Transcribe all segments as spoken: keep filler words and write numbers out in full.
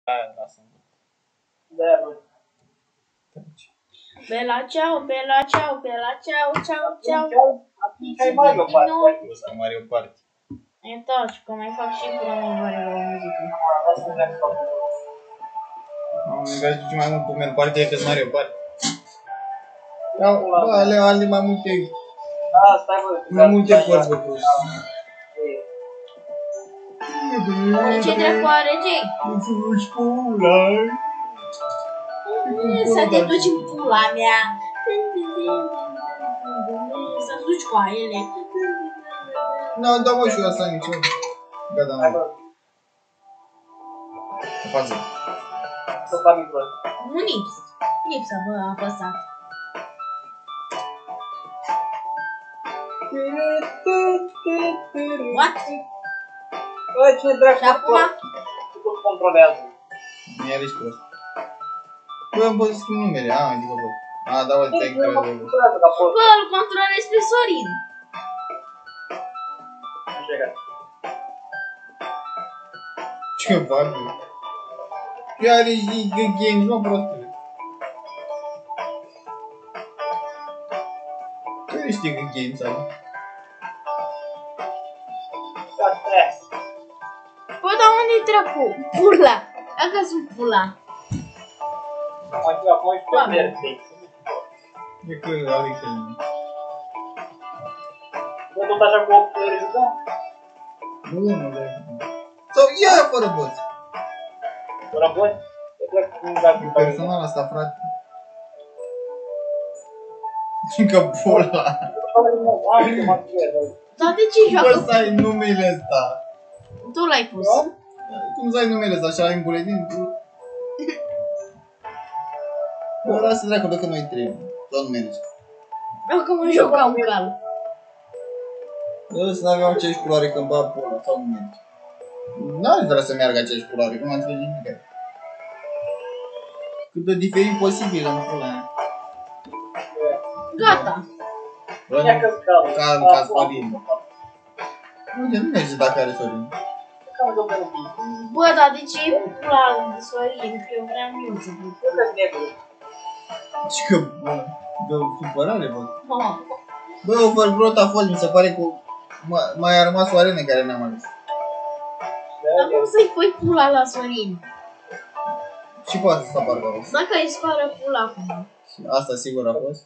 Aia, lasă-mă. De-aia nu. Bela ceau, bela ceau, bela ceau, ceau, ceau. Atunci ai Mario Party. O să Mario Party. E taci, că mai fac și promovare la o muzică. Am negat ce mai mult Pummel Party decât Mario Party. Bă, ale, ale mai multe, Da, stai bă. mai multe părți, bă, prost. Ce dracu are, Jay? Să duci pula. Să te duci în pula mea. Să duci cu ele. Nu, da mă și eu asta nici eu. Gata, Hai mă. bă. În față. Să fac micro. Nu lips. Lipsa, bă, a apăsat. What? Bă, cine dracu? Și acum? Cum controlează? Mi-a ești prost. Bă, îmi pot să schimb numele. A, adică pot. A, da, uite, te-ai încredere. Bă, îl controlezi pe Sorin. Așa e gata. Ce fac, bă? Chiar ești games, mă, prostule. Tu ești games, ala. Bă, dar unde-i dracu? Pula. Dacă sunt pula. Acum acum ești pe verde. E că ale că... Bă, tot așa cu opt ori jucăm? Nu, mă, da. Sau ia fără boți. Fără bani? E clar cum dacă... E personal asta, frate. Încă pula. Dar de ce Bă, joacă? să ai numele ăsta. Tu l-ai pus. Cum să ai numele ăsta așa în buletin? Bă, lasă dracu dacă noi trebuie. Sau nu mergi. Dacă mă joc ca un cal. Bă, să n-aveau aceeași culoare când bă pula, sau nu mergi. N-are vrea să meargă aceeași culoare, că nu am înțeles nimic. Cât de diferit posibil în pula aia. Gata. Bă, Ia că-ți cală. ca în caz Sorin. Uite, nu merge dacă are Sorin. Cam de pe un Bă, dar de ce e pula de Sorin? Că eu vreau music. Că-ți negru. Și că, bă, de o supărare, bă. Oh. Bă, Overgrowth a fost, mi se pare că ma- mai a rămas o arenă care n-am ales. Dar cum să-i pui pula la Sorin? Și poate să apară acolo. Dacă îi spară pula acum. Și asta sigur a fost.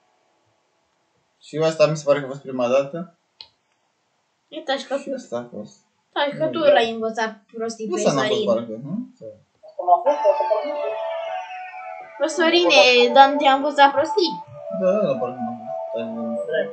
Și asta mi se pare că a fost prima dată. E taci că Și asta a fost. taci că tu l-ai învățat prostii Nu pe s-a n-a fost Sorin. parcă, nu? Sau- Asta m-a fost, asta m-a fost. Bă, Sorine, dar te-a învățat prostii. Da, da, da, parcă n-a fost. Stai, bă.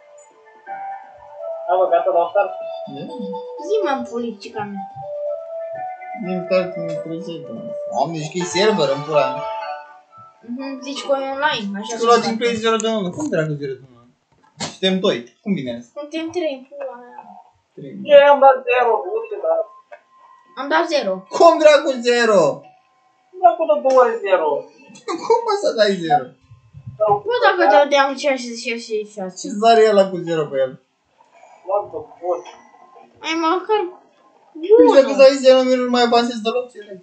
Da, bă, gata, la start. E? Zi-mă în pulicica mea. Din tart mi trece, bă. Am nici că e server în pula mea. Mhm, zici că e online, așa Și se tu luați face. în play zero de unu. Cum dracu zero de unu? Suntem doi. Cum vine asta? Suntem trei în pula mea. trei. Ce am dat zero, uite, dar... Am dat zero. Cum dracu zero? Nu am putut două ori zero. Cum mă să dai zero? Bă, dacă te dădeam șase, șase, șase. Ce zare e ăla cu zero pe el? What the fuck? Ai măcar Deci dacă bună. dai zero, nu mai avansezi deloc, ce vrei?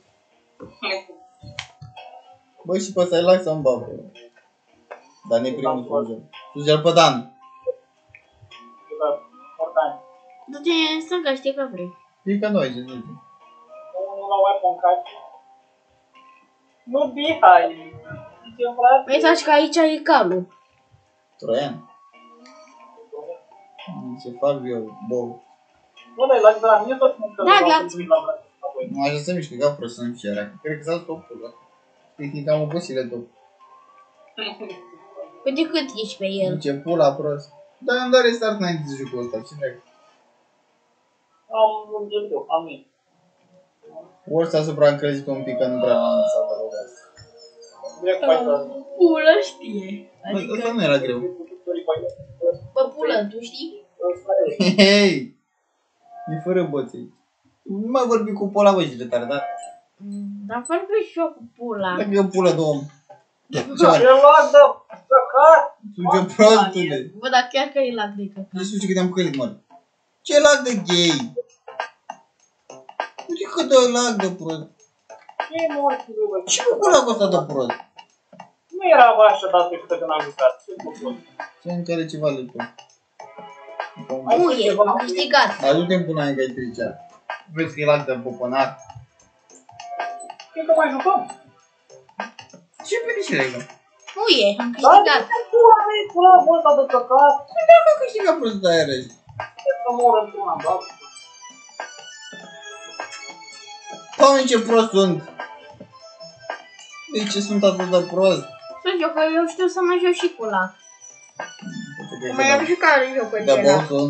Bă, și pe ăsta e like sau-mi bag? Dar ne primul Sugel. Sugel pe Dan. Important. Du-te în stânga, știi că vrei. E ca noi, ce zici? Nu la weapon catch. Nu bihai. Ce frate? Uitați că aici e calul. Troian. Ce fac eu, bou. Nu, dar la de la mine tot mâncăm. Da, gata. Nu așa să mișcă ca prost să nu fie rea. Cred că s-a topul ăla. Știi că am obosile top. Păi de cât ești pe el? Ce pula prost. Dar îmi dă restart înainte de jocul ăsta, ce dracu. Am un gândeu, am mie. Ori s-a supraîncrezit un pic că nu prea l-am lăsat de rog asta. Direct pe aici. Pulă știe. Bă, ăsta nu era greu. Bă, pulă, tu știi? Hei! E fără boței. Nu mai vorbi cu pola, bă, ești retardat. Mm, Dar vorbesc și eu cu pula. Dacă e o pulă de om. Ce Ce luat de căcat? Suge prostule. Bă, dar chiar că e lag de căcat. Nu știu ce cât am călit, mă. Ce lag de gay? Uite cât de lag de prost. Ce morți, bă? Ce cu pula cu ăsta de prost? Nu era bă așa dată trecută când am jucat. Ce făcut? Ce în care ceva de tot. Nu e, am câștigat. Adu-te în pula mea că ai tricea. Vezi că e la de poponar. Cred că mai jucăm. Ce fericire ai, bă? Nu e, am Dar câștigat. ce pula mea, pula bă ăsta de căcat. Păi dacă am câștigat prost de aia răzi. Cred că mor într-una, da? Doamne, ce prost sunt! De ce sunt atât de prost? Să joc, că eu știu să mă joc și cu ăla. Mai am jucat în jocul De acela. băut sunt.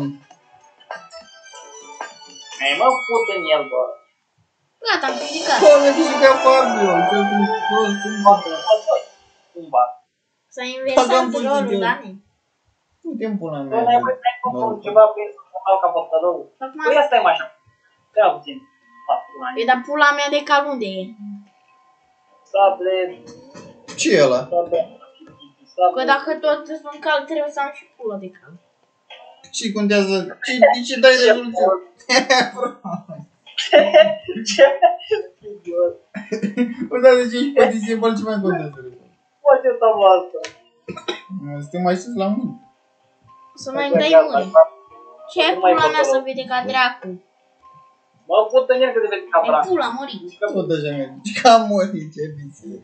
Ai mă put în el, bă. Gata, am câștigat. Doamne, câștigat Fabio! Ce sunt prost, cum fac? Cumva. S-a Dacă am inversat pus rolul, eu. Dani. Uite în pula Bă, mea. n-ai mai făcut ceva pe el să dau ca păstărău. Acum, Păi ia stai mă așa. Stai puțin. Fac pula e mea. dar pula mea de cal unde e? Sable, Ce e ăla? sable, Că sable. dacă tot sunt cal, trebuie să am și pula de cal. Ce contează? Ce, de ce dai rezoluție? Ce? Idiot. Bă, dar de ce ești pe disable, ce mai contează? Bă, ce tabla asta? Suntem mai sus la munte. Să mai dai mâini. Ce e pula mea să vede ca dracu? Mă put în el că de vede ca E brac. pula, măriți. Tot așa merge. Ca mori, ce visie.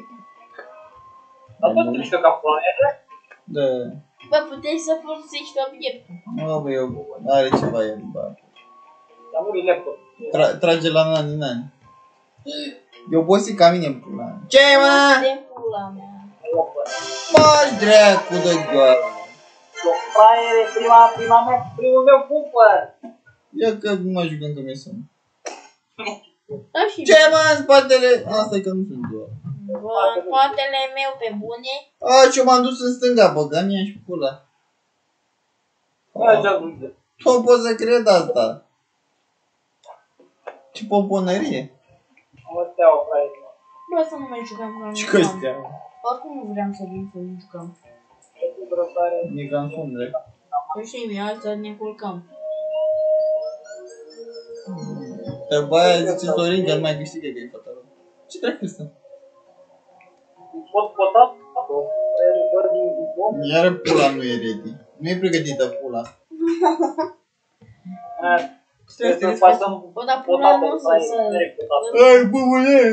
Dar tot trișcă ca pula mea. Da. Bă, puteți să folosești obiectul. Mă, bă, eu are ceva el, bă. Dar muri laptop. Tra trage la nani, nani. Eu bosi ca mine în pula mea. Ce mă? De pula mea. Faci dracu de gheoară. O fraiere, prima, prima mea, primul meu pupă. Ia că nu mă jucăm că mi-e somn. Da și Ce mă, în spatele? Asta e că nu sunt doar. bă, în spatele meu pe bune. A, ce m-am dus în stânga, bă, că mi-a și pula. Nu așa gândă. Nu pot să cred asta. Ce poponărie. Mă stea o fraiere. Bă, să nu mai jucăm că nu Ce jucam. căstea? Oricum nu vreau să vin să nu jucăm. Cu brăsare. E ca în somn, drept. Păi și mie, hai să ne culcăm. Dar bă, aia zice Sorin că nu mai câștigă că e fata lui. Ce dracu ăsta? Pot pota? Bă, din bom. Iară pula nu e ready. Nu e pregătită pula. Trebuie să pasăm Bă, dar pula nu o să să... Ai, băbule!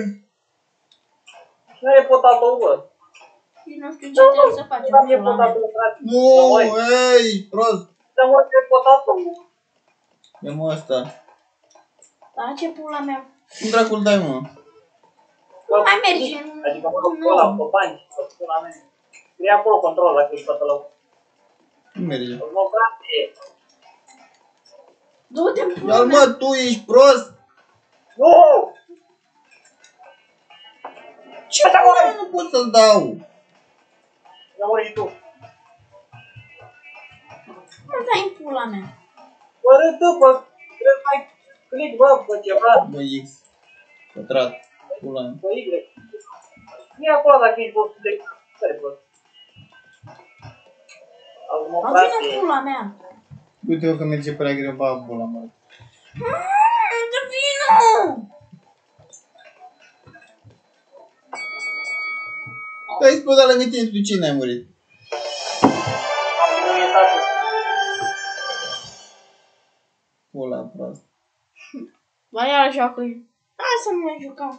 Nu e potato, bă. Eu nu știu ce trebuie să facem Nu e pula mea. potato, frate. Nu, ei, prost! Dar mă, ce potato? E mă ăsta. Dar ce pula mea? Cum dracul dai, mă? Nu mai mergi. Adică mă rog ăla, pe bani, pe pula mea. Scrie acolo control dacă ești toată lău. Nu merge. Mă, frate. Du-te în pula Ia-l mea. mă, tu ești prost! Nu! Ce pula nu pot să-l dau? Mi-a murit și tu. Nu dai în pula mea. Bă, râdă, bă. Trebuie să mai click, bă, pe ceva. Bă, X. Pătrat. Pula mea. Pe Y. E acolo dacă ești bă, de care bă. Azi mă, Am vină frate. în pula mea. Uite-o că merge prea greu, ba, pula, mă. Mmm, de vină! Stai explodat lângă tine, tu cine ai murit? Am murit. Pula, prost. Ba iar joacă. Hai să nu mai jucăm.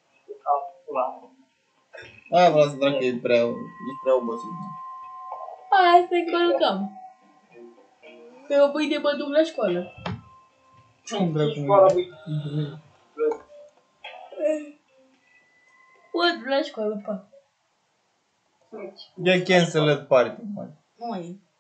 Aia vreau să dracu, e prea, e prea obosit. Hai să-i călcăm. Că eu pâine mă duc la școală. Cum dracu, Școala, băi. Mă duc la școală, pa. Ia cancel-it party, mă. Nu mai e.